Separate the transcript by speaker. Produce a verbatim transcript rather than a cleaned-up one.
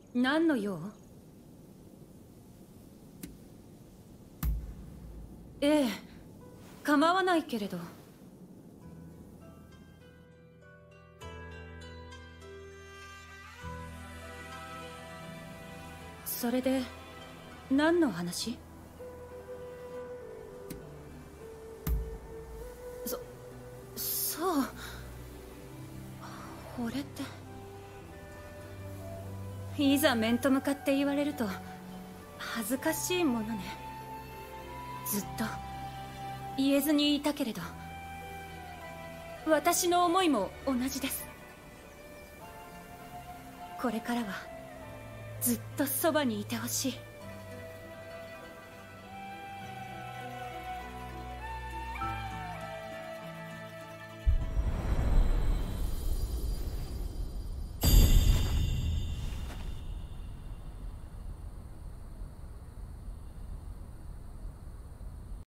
Speaker 1: 何の用？ええ、構わないけれど。それで何の話？そそう俺っていざ面と向かって言われると恥ずかしいものね。ずっと言えずにいたけれど、私の思いも同じです。これからはずっとそばにいてほしい。